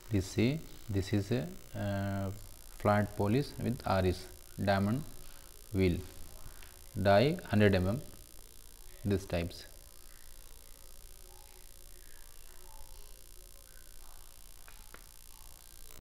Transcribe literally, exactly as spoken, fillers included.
This see, this is a uh, flat polish with Arris diamond wheel, die one hundred millimeters, these types.